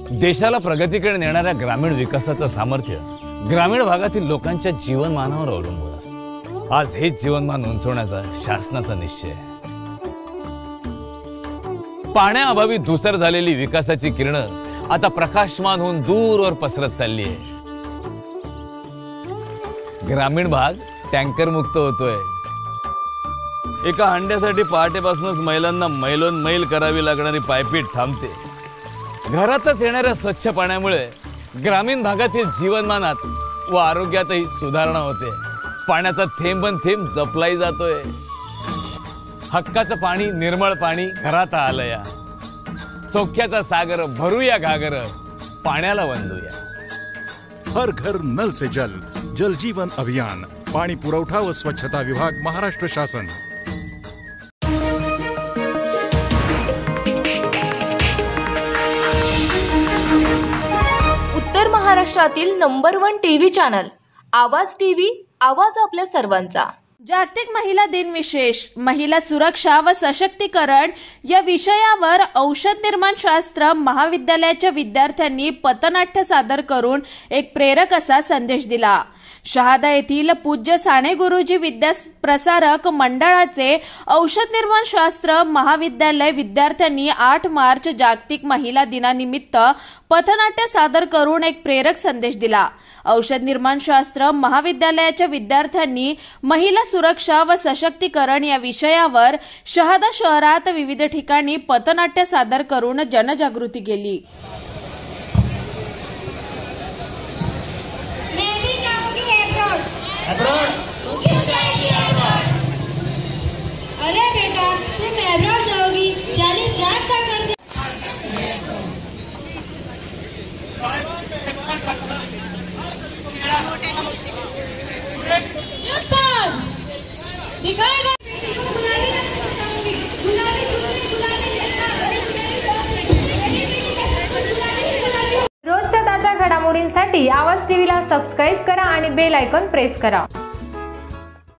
देशाला प्रगतीकडे नेणाऱ्या ग्रामीण विकासाचं सामर्थ्य ग्रामीण भागातील लोकांच्या जीवनमानावर अवलंबून असतं। आज हेच जीवनमान उंचवण्याचा शासनाचा निश्चय आहे। पाण्याअभावी धूसर झालेली विकासाची किरणं आता प्रकाशमान होऊन दूरवर पसरत चालली आहे। ग्रामीण भाग टँकर मुक्त होतोय। एका हंड्यासाठी पहाटेपासूनच महिलांना मैलोन मैल करावी लागणारी पायपीट थांबते। घरातच येणाऱ्या स्वच्छ पाण्यामुळे ग्रामीण भागातील जीवनमानात व आरोग्यातही सुधारणा होते। पाण्याचा थेंबन थेंब जपलाही जातोय। हक्काचं पाणी, निर्मळ पाणी घरात आलंया। सौख्याचा सागर भरूया घागर, पाण्याला वंदूया। हर घर नल से जल, जल जीवन अभियान, पाणी पुरवठा व स्वच्छता विभाग, महाराष्ट्र शासन। उत्तर महाराष्ट्रातील number 1 TV channel Awaaz TV, Awaaz आपल्या सर्वांचा। जागतिक महिला दिन विशेष, महिला सुरक्षा व सशक्तीकरण या विषयावर औषध निर्माण शास्त्र महाविद्यालयाच्या विद्यार्थ्यांनी पथनाट्य सादर करून एक प्रेरक असा संदेश दिला। शहादा येथील पूज्य साने गुरुजी विद्या प्रसारक मंडळाचे औषध निर्माण शास्त्र महाविद्यालय विद्यार्थ्यांनी 8 मार्च जागतिक महिला दिनानिमित्त पथनाट्य सादर करून एक प्रेरक संदेश दिला। औषध निर्माण शास्त्र महाविद्यालयाच्या विद्यार्थ्यांनी महिला सुरक्षा व सशक्तीकरण या विषयावर शहादा शहरात विविध ठिकाणी पथनाट्य सादर करून जनजागृती केली। अरे बेटा, तुम एब्रॉड जाओगी, यानी ट्रैक का कर दिखाएगा। रोजच्या ताज्या घडामोडींसाठी आवाज टीव्हीला सबस्क्राईब करा आणि बेल आयकॉन प्रेस करा।